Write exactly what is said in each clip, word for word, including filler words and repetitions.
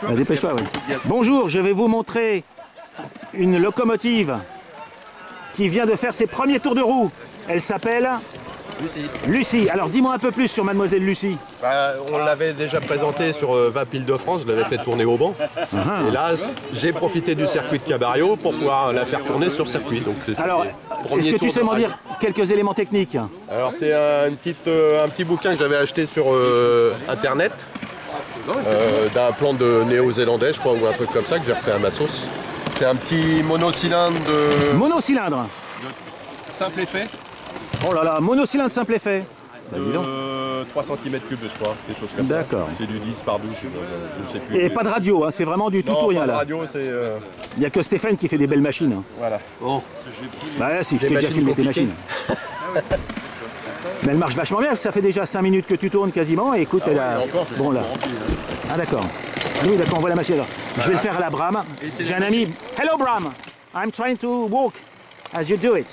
peu. Bah, dépêche-toi, oui. Bonjour, je vais vous montrer une locomotive qui vient de faire ses premiers tours de roue. Elle s'appelle Lucie. Lucie. Alors dis-moi un peu plus sur Mademoiselle Lucie. Bah, on l'avait déjà présenté sur euh, vingt piles de France, je l'avais fait tourner au banc. Uh-huh. Et là, j'ai profité du circuit de Cabario pour pouvoir la faire tourner sur circuit. Donc c'est Alors, est-ce que tu sais m'en dire quelques éléments techniques? Alors c'est un, une petite, euh, un petit bouquin que j'avais acheté sur euh, internet, euh, d'un plan de néo-zélandais, je crois, ou un truc comme ça, que j'ai refait à ma sauce. C'est un petit monocylindre de, Monocylindre. de simple effet. Oh là là, monocylindre simple effet. Bah, dis donc. De trois centimètres cubes, je crois, quelque chose comme ça. D'accord. C'est du dix par douze, je, je ne sais plus. Et pas de radio, hein, c'est vraiment du tout non, ou rien pas de là. radio, c'est... Euh, Il n'y a que Stéphane qui fait des belles machines. hein. voilà. Bon. Bah si, je Des t'ai déjà machines filmé tes compliquées. machines. Mais elle marche vachement bien, ça fait déjà cinq minutes que tu tournes quasiment et écoute, Ah elle ouais, a... et encore, je Bon là. rempli, hein. Ah d'accord. Oui d'accord, on voit la machine alors. Je vais le faire à la Bram. Et c'est J'ai les un ami. Hello Bram, I'm trying to walk as you do it.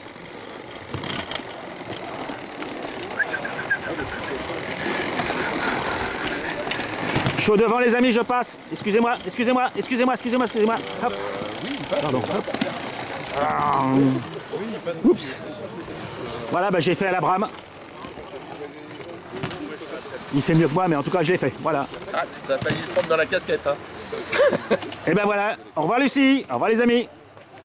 Chaud devant les amis, je passe. Excusez-moi, excusez-moi, excusez-moi, excusez-moi, excusez-moi. Hop. Pardon, hop. Ah. Oups. Voilà, bah, j'ai fait à la Bram. Il fait mieux que moi, mais en tout cas, je l'ai fait. Voilà. Ah, ça a failli se prendre dans la casquette. Hein. Et ben voilà. Au revoir Lucie. Au revoir les amis.